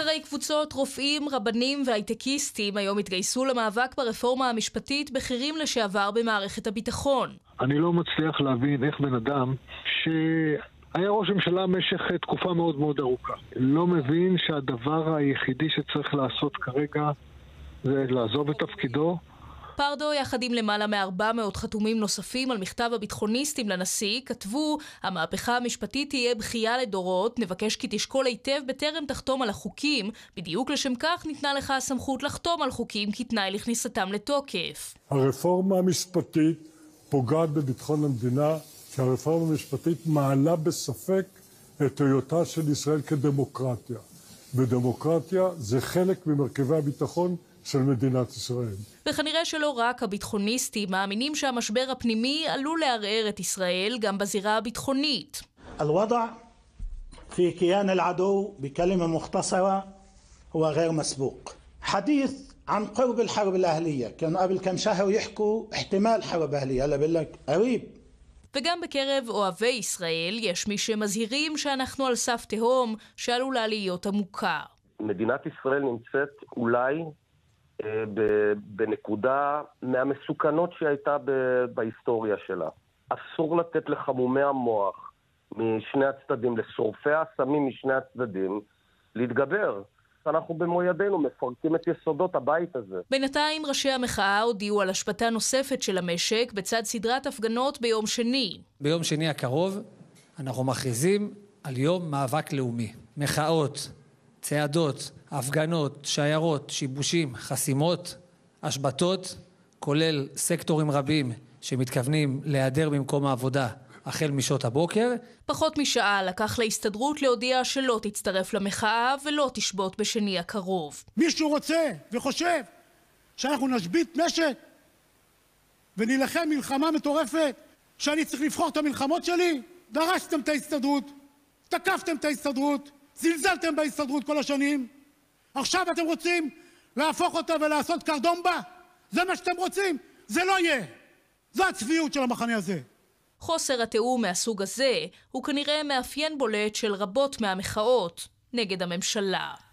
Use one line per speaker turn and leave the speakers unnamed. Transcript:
מחקרי קבוצות, רופאים, רבנים והייטקיסטים היום התגייסו למאבק ברפורמה המשפטית בכירים לשעבר במערכת הביטחון.
אני לא מצליח להבין איך בן אדם שהיה ראש ממשלה במשך תקופה מאוד מאוד ארוכה לא מבין שהדבר היחידי שצריך לעשות כרגע זה לעזוב את תפקידו.
פרדו יחד עם למעלה מ400 חתומים נוספים על מכתב הביטחוניסטים לנשיא כתבו: המהפכה המשפטית תהיה בכייה לדורות, נבקש כי תשקול היטב בטרם תחתום על החוקים, בדיוק לשם כך ניתנה לך הסמכות לחתום על חוקים כתנאי לכניסתם לתוקף.
הרפורמה המשפטית פוגעת בביטחון המדינה, כי הרפורמה המשפטית מעלה בספק את היותה של ישראל כדמוקרטיה. ודמוקרטיה זה חלק ממרכיבי הביטחון של מדינת ישראל.
וכנראה שלא רק הביטחוניסטים מאמינים שהמשבר הפנימי עלול לערער את ישראל גם בזירה הביטחונית.
الوضع في كيان العدو بكلمة مختصرة هو غير مسبوق. حديث عن قرب الحرب الأهلية. كانوا قبل كم شهر يحكوا احتمال حرب أهلية. هلا بقول لك قريب.
וגם בקרב אוהבי ישראל יש מי שמזהירים שאנחנו על סף תהום שעלולה להיות עמוקה.
מדינת ישראל נמצאת אולי בנקודה מהמסוכנות שהייתה בהיסטוריה שלה. אסור לתת לחמומי המוח משני הצדדים, לשורפי הסמים משני הצדדים, להתגבר. אנחנו במו ידינו מפרקים את יסודות הבית הזה.
בינתיים ראשי המחאה הודיעו על השבתה נוספת של המשק בצד סדרת הפגנות ביום שני.
ביום שני הקרוב אנחנו מכריזים על יום מאבק לאומי. מחאות, צעדות, הפגנות, שיירות, שיבושים, חסימות, השבתות, כולל סקטורים רבים שמתכוונים להיעדר במקום העבודה החל משעות הבוקר.
פחות משעה לקח להסתדרות להודיע שלא תצטרף למחאה ולא תשבות בשני הקרוב.
מישהו רוצה וחושב שאנחנו נשבית משק ונלחם מלחמה מטורפת, שאני צריך לבחור את המלחמות שלי? דרשתם את ההסתדרות, תקפתם את ההסתדרות, זלזלתם בהסתדרות כל השנים. עכשיו אתם רוצים להפוך אותה ולעשות קרדומבה? זה מה שאתם רוצים? זה לא יהיה. זו הצביעות של המחנה הזה.
חוסר התיאום מהסוג הזה הוא כנראה מאפיין בולט של רבות מהמחאות נגד הממשלה.